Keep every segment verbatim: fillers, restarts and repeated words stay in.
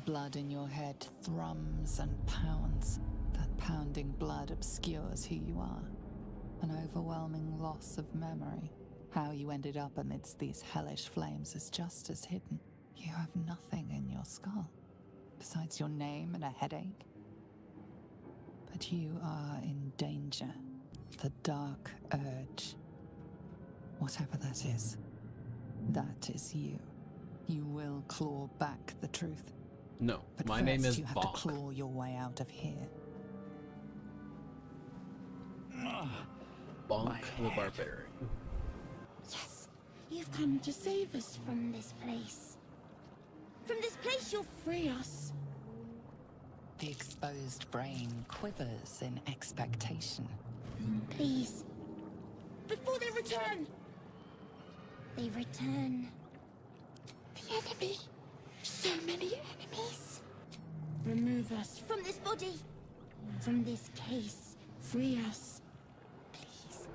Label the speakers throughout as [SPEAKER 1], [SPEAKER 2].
[SPEAKER 1] blood in your head thrums and pounds. That pounding blood obscures who you are. An overwhelming loss of memory. How you ended up amidst these hellish flames is just as hidden. You have nothing in your skull, besides your name and a headache. But you are in danger. The dark urge. Whatever that is, that is you. You will claw back the truth.
[SPEAKER 2] No,
[SPEAKER 1] but
[SPEAKER 2] my
[SPEAKER 1] first
[SPEAKER 2] name is
[SPEAKER 1] you have
[SPEAKER 2] Bonk.
[SPEAKER 1] to claw your way out of here.
[SPEAKER 2] Bonk the Barbarian.
[SPEAKER 3] Yes, you've come to save us from this place. From this place you'll free us.
[SPEAKER 1] The exposed brain quivers in expectation.
[SPEAKER 3] Please, before they return. They return. The enemy. So many enemies. Remove us from this body. From this case. Free us. Please.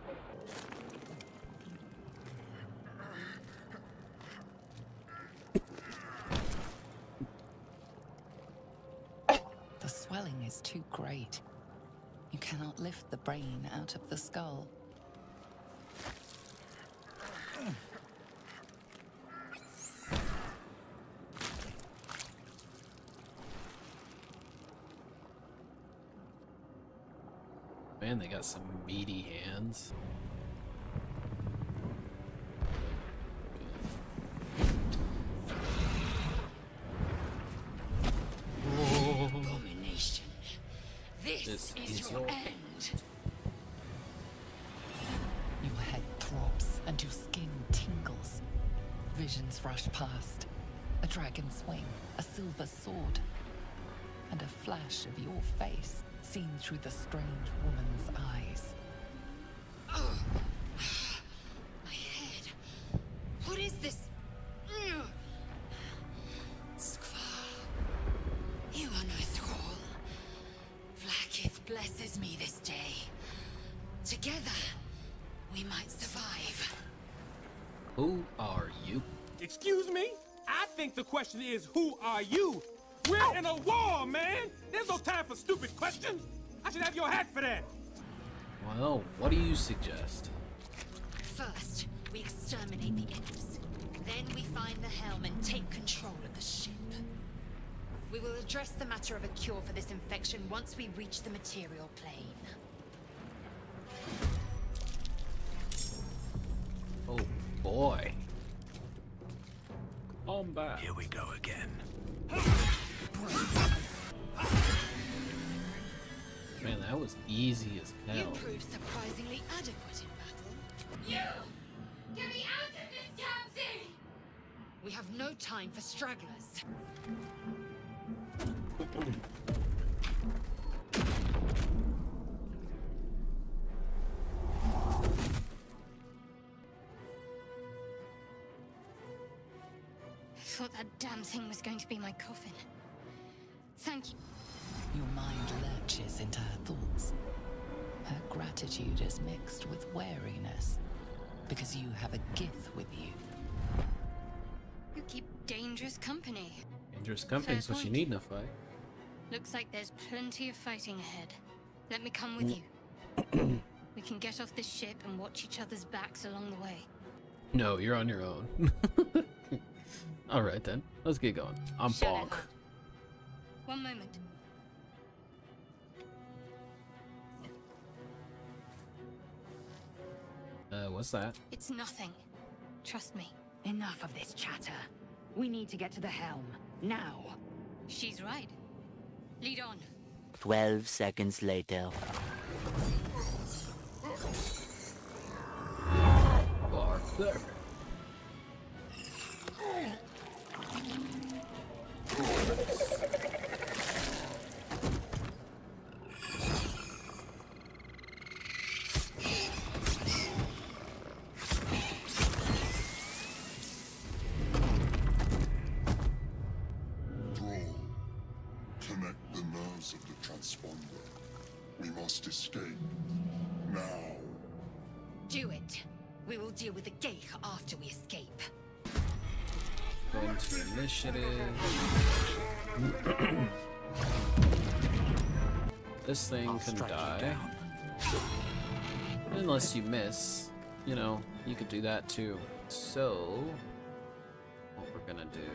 [SPEAKER 1] The swelling is too great. You cannot lift the brain out of the skull.
[SPEAKER 2] Man, they got some meaty hands.
[SPEAKER 3] Abomination. This,
[SPEAKER 2] This
[SPEAKER 3] is,
[SPEAKER 2] is
[SPEAKER 3] your,
[SPEAKER 2] your
[SPEAKER 3] end.
[SPEAKER 1] Your head throbs and your skin tingles. Visions rush past. A dragon's wing, a silver sword, and a flash of your face seen through the strange woman's eyes.
[SPEAKER 3] Oh. My head. What is this? Skvar. You are no thrall. Vlaakith blesses me this day. Together, we might survive.
[SPEAKER 2] Who are you?
[SPEAKER 4] Excuse me? I think the question is, who are you? We're in a war, man! There's no time for stupid questions! I should have your hat for that!
[SPEAKER 2] Well, what do you suggest?
[SPEAKER 5] First, we exterminate the imps. Then we find the helm and take control of the ship. We will address the matter of a cure for this infection once we reach the material plane.
[SPEAKER 2] Oh boy. I'm back.
[SPEAKER 6] Here we go again.
[SPEAKER 2] Man, that was easy as
[SPEAKER 5] You
[SPEAKER 2] hell.
[SPEAKER 5] proved surprisingly adequate in battle.
[SPEAKER 3] You! Get me out of this damn thing!
[SPEAKER 5] We have no time for stragglers.
[SPEAKER 3] I thought that damn thing was going to be my coffin. Thank you.
[SPEAKER 1] Your mind lurches into her thoughts. Her gratitude is mixed with wariness, because you have a gift with you.
[SPEAKER 3] You keep dangerous company.
[SPEAKER 2] Dangerous company is
[SPEAKER 3] Fair
[SPEAKER 2] what you
[SPEAKER 3] point.
[SPEAKER 2] need in a fight.
[SPEAKER 3] Looks like there's plenty of fighting ahead. Let me come with you. We can get off this ship and watch each other's backs along the way.
[SPEAKER 2] No, you're on your own. Alright then, let's get going. I'm
[SPEAKER 3] Shadow
[SPEAKER 2] Bonk.
[SPEAKER 3] Heart. One moment.
[SPEAKER 2] Uh, what's that?
[SPEAKER 3] It's nothing. Trust me.
[SPEAKER 5] Enough of this chatter. We need to get to the helm. Now.
[SPEAKER 3] She's right. Lead on.
[SPEAKER 7] Twelve seconds later.
[SPEAKER 2] Barbarian.
[SPEAKER 8] Thrall, connect the nerves of the transponder. We must escape. Now.
[SPEAKER 5] Do it. We will deal with the Geich after we escape.
[SPEAKER 2] Go into initiative. This thing
[SPEAKER 6] I'll
[SPEAKER 2] can
[SPEAKER 6] strike you
[SPEAKER 2] die.
[SPEAKER 6] down.
[SPEAKER 2] Unless you miss. You know, you could do that too. So, what we're gonna do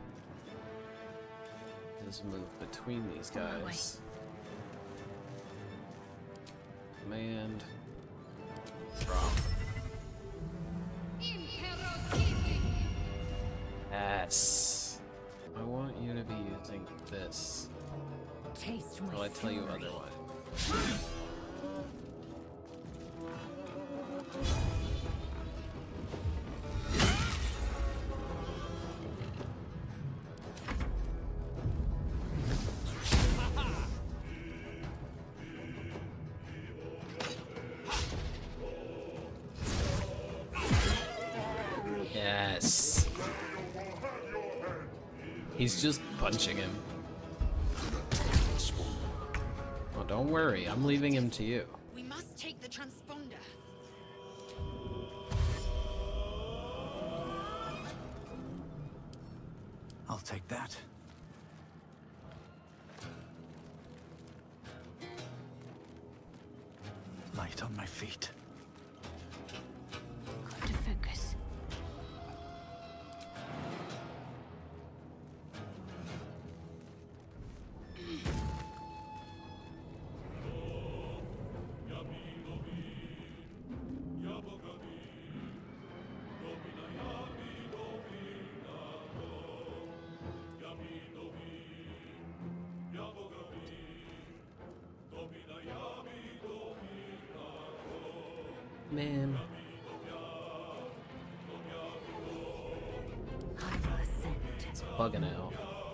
[SPEAKER 2] is move between these guys. Command. Drop. Yes. I want you to be using this.
[SPEAKER 5] Taste
[SPEAKER 2] Will I tell you otherwise? Yes. He's just punching him. Oh, don't worry. I'm leaving him to you.
[SPEAKER 5] We must take the transponder.
[SPEAKER 6] I'll take that. Light on my feet.
[SPEAKER 5] Got to focus.
[SPEAKER 2] Man.
[SPEAKER 5] I will ascend.
[SPEAKER 2] It's bugging out.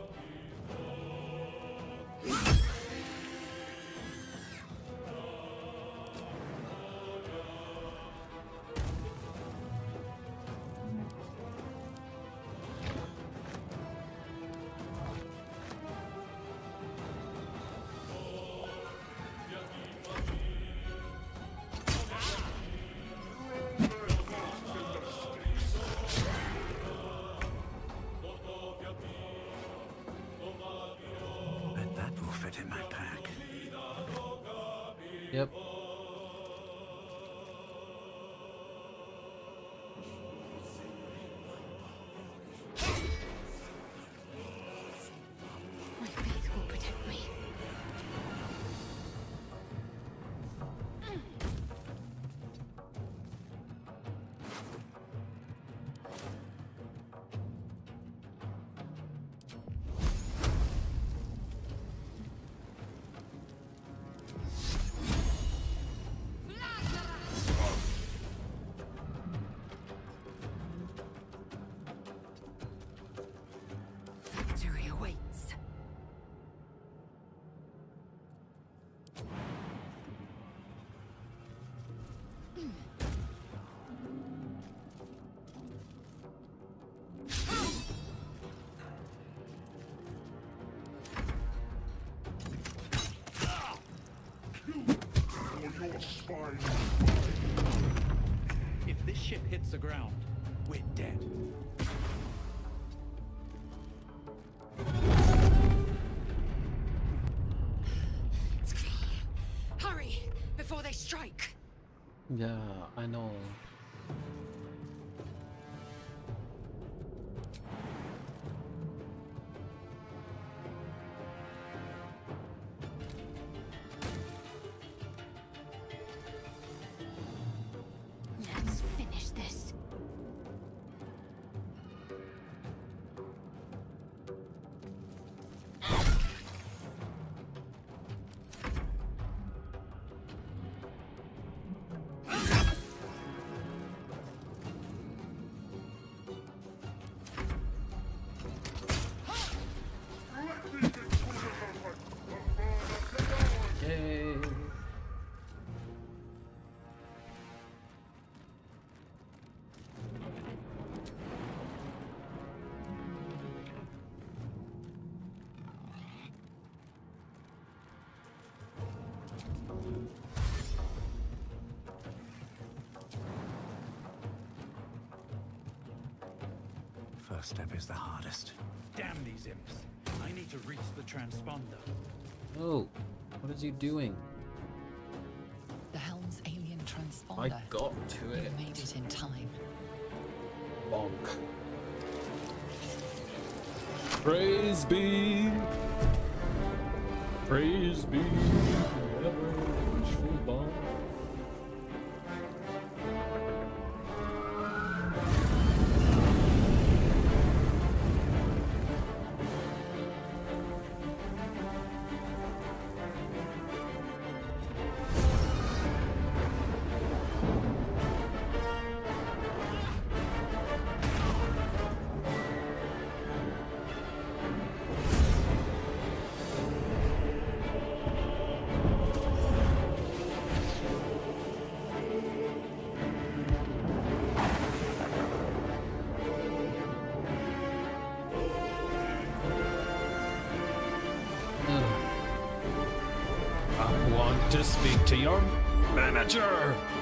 [SPEAKER 6] Bet that will fit in my pack.
[SPEAKER 2] Yep.
[SPEAKER 5] My faith will protect me. Victory awaits.
[SPEAKER 8] Or your spine.
[SPEAKER 6] If this ship hits the ground, we're dead.
[SPEAKER 5] Hurry before they strike.
[SPEAKER 2] Yeah, I know.
[SPEAKER 5] Let's finish this.
[SPEAKER 2] Yay.
[SPEAKER 6] First step is the hardest. Damn these imps. I need to reach the transponder.
[SPEAKER 2] Oh, what is he doing?
[SPEAKER 1] The helm's alien transponder.
[SPEAKER 2] I got to it.
[SPEAKER 1] You made it in time.
[SPEAKER 2] Bonk. Praise be. Praise be. Ever vengeful Bonk. To speak to your manager.